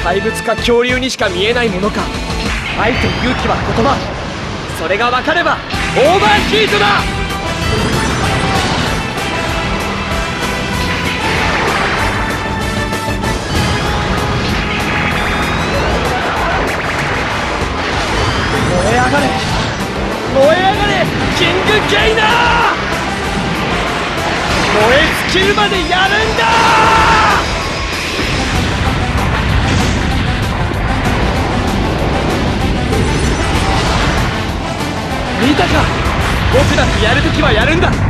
怪物か恐竜にしか見えないものか、愛と勇気は言葉、それが分かればオーバーヒートだ。燃え上がれ燃え上がれキングゲイナー、燃え尽きるまでやるんだ。見たか、僕だってやるときはやるんだ。